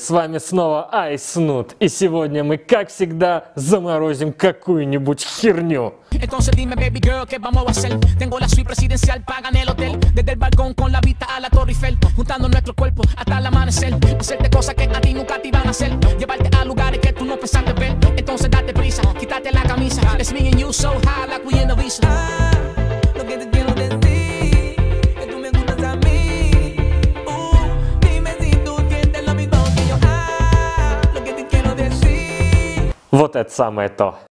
с вами снова Айснут, и сегодня мы, как всегда, заморозим какую-нибудь херню. Entonces dime, baby girl, ¿qué vamos a hacer? Tengo la suite presidencial, pagan el hotel. Desde el balcón con la vista a la Torre Eiffel, juntando nuestro cuerpo hasta el amanecer. Hacerte cosas que a ti nunca te iban a hacer. Llevarte a lugares que tú no pensaste ver. Entonces date prisa, quítate la camisa. It's me and you so high like we in the visa. Lo que te quiero decir, que tú me gustas a mí. Dime si tú sientes lo mismo que yo. Lo que te quiero decir. Вот это самое то.